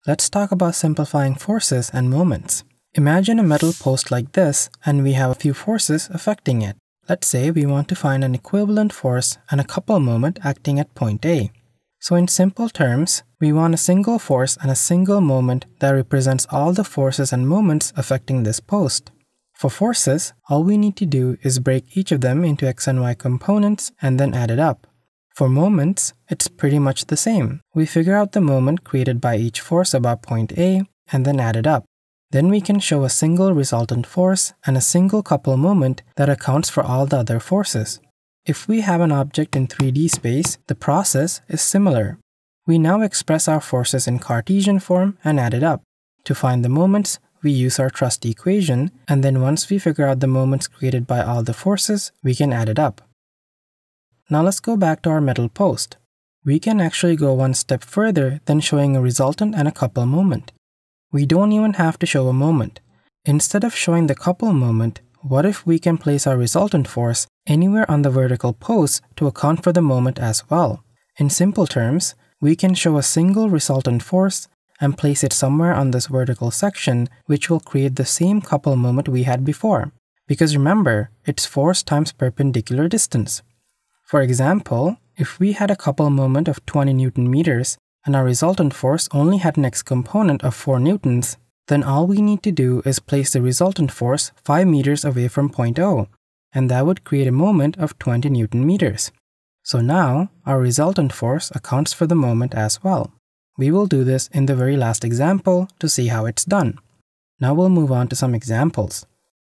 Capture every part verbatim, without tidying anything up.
Let's talk about simplifying forces and moments. Imagine a metal post like this, and we have a few forces affecting it. Let's say we want to find an equivalent force and a couple moment acting at point A. So in simple terms, we want a single force and a single moment that represents all the forces and moments affecting this post. For forces, all we need to do is break each of them into x and y components and then add it up. For moments, it's pretty much the same. We figure out the moment created by each force about point A and then add it up. Then we can show a single resultant force and a single couple moment that accounts for all the other forces. If we have an object in three D space, the process is similar. We now express our forces in Cartesian form and add it up. To find the moments, we use our trusty equation, and then once we figure out the moments created by all the forces, we can add it up. Now let's go back to our metal post. We can actually go one step further than showing a resultant and a couple moment. We don't even have to show a moment. Instead of showing the couple moment, what if we can place our resultant force anywhere on the vertical post to account for the moment as well? In simple terms, we can show a single resultant force and place it somewhere on this vertical section, which will create the same couple moment we had before. Because remember, it's force times perpendicular distance. For example, if we had a couple moment of twenty newton meters and our resultant force only had an x component of four newtons, then all we need to do is place the resultant force five meters away from point O, and that would create a moment of twenty newton meters. So now, our resultant force accounts for the moment as well. We will do this in the very last example to see how it's done. Now we'll move on to some examples.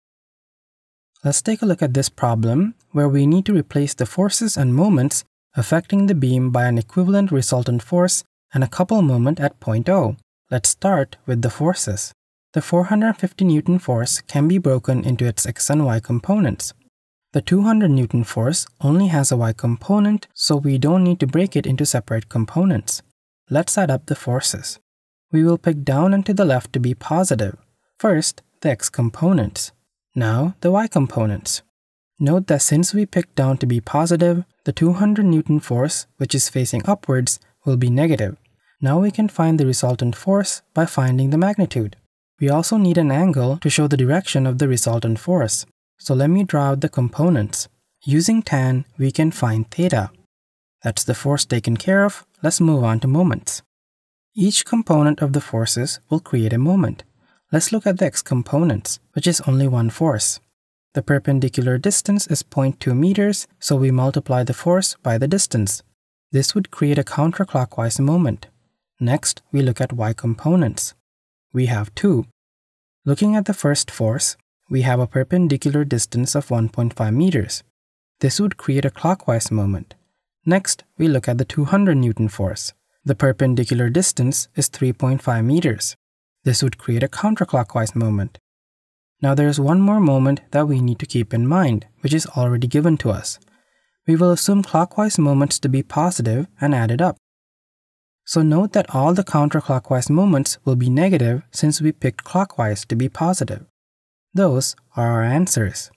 Let's take a look at this problem where we need to replace the forces and moments affecting the beam by an equivalent resultant force and a couple moment at point O. Let's start with the forces. The four hundred fifty newton force can be broken into its x and y components. The two hundred newton force only has a y component, so we don't need to break it into separate components. Let's add up the forces. We will pick down and to the left to be positive. First, the x components. Now, the y components. Note that since we picked down to be positive, the two hundred newton force, which is facing upwards, will be negative. Now we can find the resultant force by finding the magnitude. We also need an angle to show the direction of the resultant force. So let me draw out the components. Using tan, we can find theta. That's the force taken care of. Let's move on to moments. Each component of the forces will create a moment. Let's look at the x components, which is only one force. The perpendicular distance is zero point two meters, so we multiply the force by the distance. This would create a counterclockwise moment. Next, we look at y components. We have two. Looking at the first force, we have a perpendicular distance of one point five meters. This would create a clockwise moment. Next, we look at the two hundred newton force. The perpendicular distance is three point five meters. This would create a counterclockwise moment. Now there's one more moment that we need to keep in mind, which is already given to us. We will assume clockwise moments to be positive and add it up. So note that all the counterclockwise moments will be negative since we picked clockwise to be positive. Those are our answers.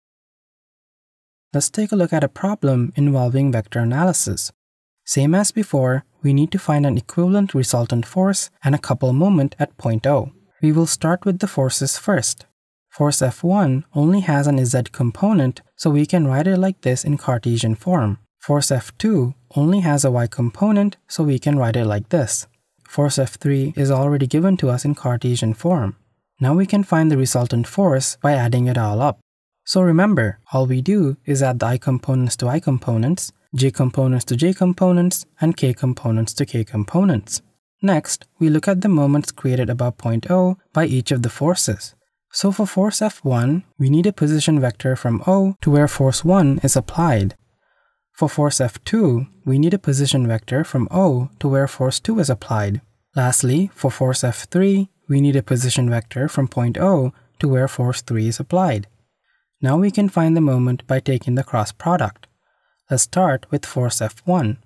Let's take a look at a problem involving vector analysis. Same as before, we need to find an equivalent resultant force and a couple moment at point O. We will start with the forces first. Force F one only has an Z component, so we can write it like this in Cartesian form. Force F two only has a y component, so we can write it like this. Force F three is already given to us in Cartesian form. Now we can find the resultant force by adding it all up. So remember, all we do is add the I components to I components, j components to j components, and k components to k components. Next, we look at the moments created above point O by each of the forces. So for force F one, we need a position vector from O to where force one is applied. For force F two, we need a position vector from O to where force two is applied. Lastly, for force F three, we need a position vector from point O to where force three is applied. Now we can find the moment by taking the cross product. Let's start with force F one.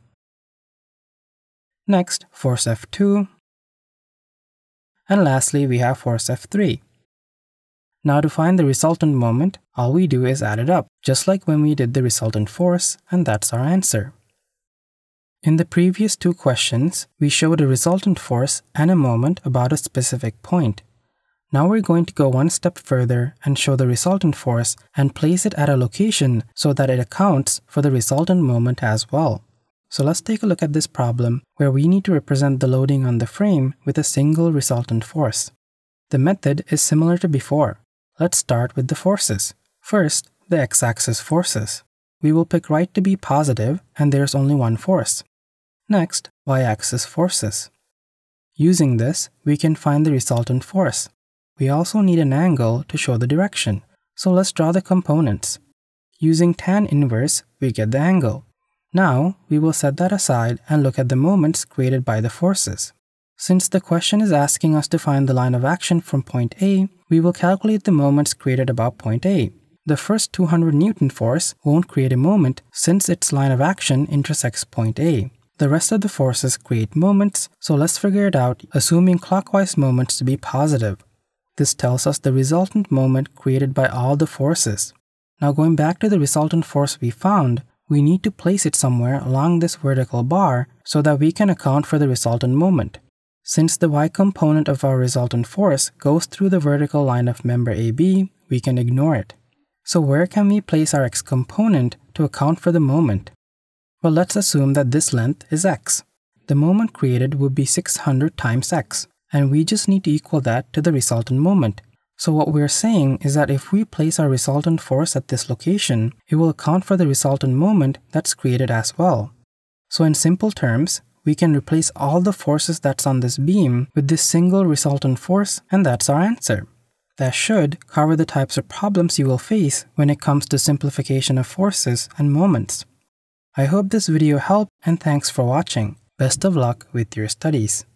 Next, force F two. And lastly, we have force F three. Now to find the resultant moment, all we do is add it up, just like when we did the resultant force, and that's our answer. In the previous two questions, we showed a resultant force and a moment about a specific point. Now we're going to go one step further and show the resultant force and place it at a location so that it accounts for the resultant moment as well. So let's take a look at this problem where we need to represent the loading on the frame with a single resultant force. The method is similar to before. Let's start with the forces. First, the x-axis forces. We will pick right to be positive and there's only one force. Next, y-axis forces. Using this, we can find the resultant force. We also need an angle to show the direction, so let's draw the components. Using tan inverse, we get the angle. Now, we will set that aside and look at the moments created by the forces. Since the question is asking us to find the line of action from point A, we will calculate the moments created about point A. The first two hundred Newton force won't create a moment since its line of action intersects point A. The rest of the forces create moments, so let's figure it out assuming clockwise moments to be positive. This tells us the resultant moment created by all the forces. Now going back to the resultant force we found, we need to place it somewhere along this vertical bar so that we can account for the resultant moment. Since the y component of our resultant force goes through the vertical line of member A B, we can ignore it. So where can we place our x component to account for the moment? Well, let's assume that this length is x. The moment created would be six hundred times x. And we just need to equal that to the resultant moment. So what we're saying is that if we place our resultant force at this location, it will account for the resultant moment that's created as well. So in simple terms, we can replace all the forces that's on this beam with this single resultant force, and that's our answer. That should cover the types of problems you will face when it comes to simplification of forces and moments. I hope this video helped and thanks for watching. Best of luck with your studies.